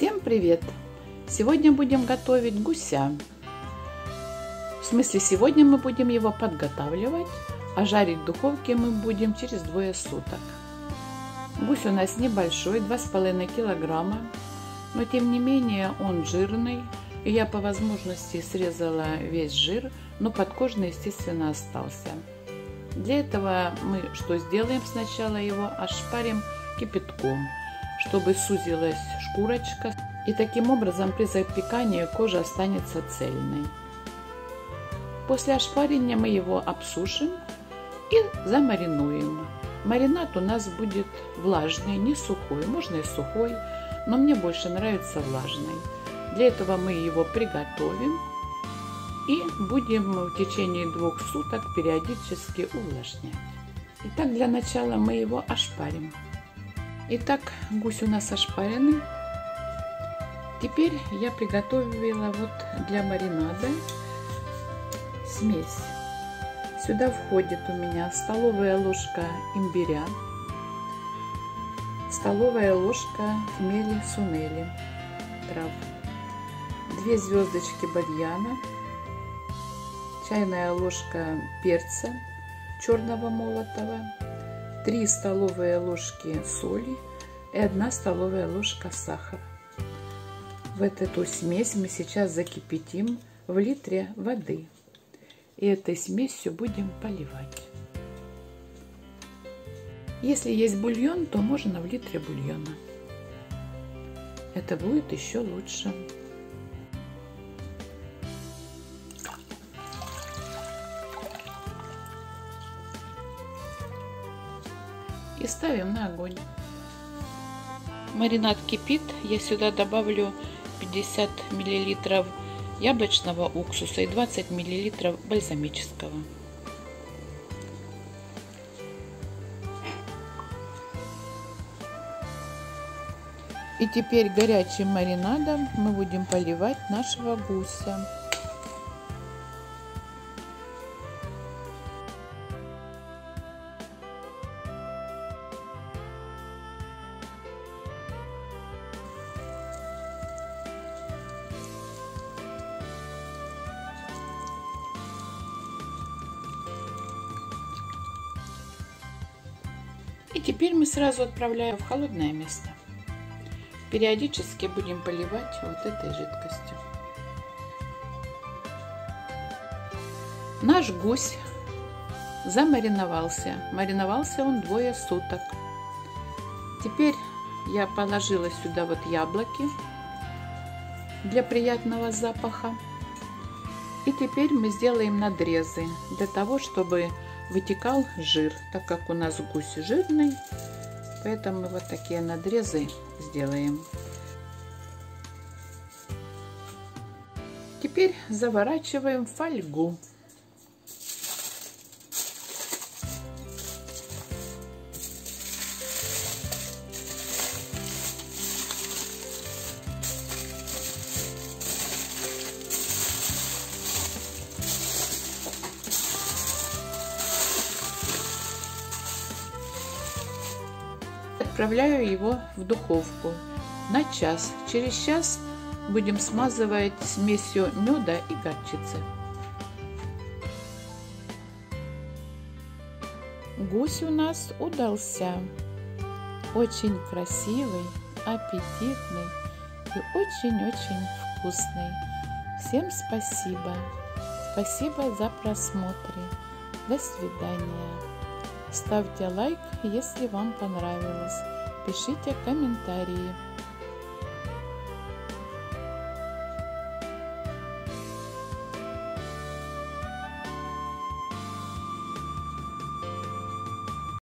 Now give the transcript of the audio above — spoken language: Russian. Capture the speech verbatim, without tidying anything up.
Всем привет! Сегодня будем готовить гуся. В смысле, сегодня мы будем его подготавливать, а жарить в духовке мы будем через двое суток. Гусь у нас небольшой, два с половиной килограмма, но тем не менее он жирный. И я по возможности срезала весь жир, но подкожный, естественно, остался. Для этого мы что сделаем? Сначала его ошпарим кипятком, чтобы сузилась шкурочка. И таким образом при запекании кожа останется цельной. После ошпаривания мы его обсушим и замаринуем. Маринад у нас будет влажный, не сухой. Можно и сухой, но мне больше нравится влажный. Для этого мы его приготовим и будем в течение двух суток периодически увлажнять. Итак, для начала мы его ошпарим. Итак, гусь у нас ошпаренный. Теперь я приготовила вот для маринада смесь. Сюда входит у меня столовая ложка имбиря, столовая ложка хмели сунели трав, две звездочки бадьяна, чайная ложка перца черного молотого, три столовые ложки соли и одна столовая ложка сахара. В эту смесь мы сейчас закипятим в литре воды. И этой смесью будем поливать. Если есть бульон, то можно в литре бульона. Это будет еще лучше. И ставим на огонь. Маринад кипит. Я сюда добавлю пятьдесят миллилитров яблочного уксуса и двадцать миллилитров бальзамического. И теперь горячим маринадом мы будем поливать нашего гуся. И теперь мы сразу отправляем в холодное место. Периодически будем поливать вот этой жидкостью. Наш гусь замариновался. Мариновался он двое суток. Теперь я положила сюда вот яблоки для приятного запаха. И теперь мы сделаем надрезы для того, чтобы вытекал жир, так как у нас гусь жирный, поэтому мы вот такие надрезы сделаем. Теперь заворачиваем в фольгу. Отправляю его в духовку на час. Через час будем смазывать смесью меда и горчицы. Гусь у нас удался. Очень красивый, аппетитный и очень-очень вкусный. Всем спасибо. Спасибо за просмотр. До свидания. Ставьте лайк, если вам понравилось. Пишите комментарии.